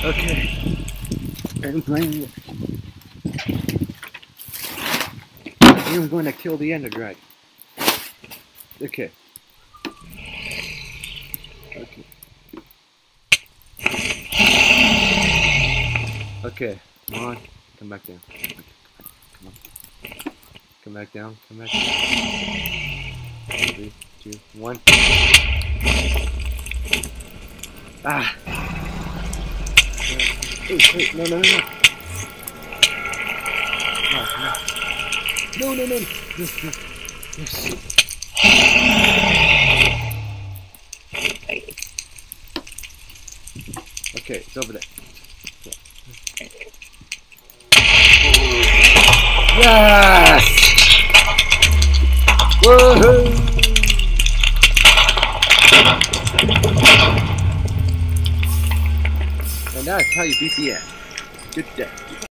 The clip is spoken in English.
Okay. I'm playing. I'm going to kill the enderdragon. Okay. Okay. Okay. Come on. Come back down. Come on. Come back down. Come back down. 3, 2, 1. Ah! Wait, no. No. Yes. Okay, it's over there. Yes! Woohoo! And now it's how you beat the end. Good day.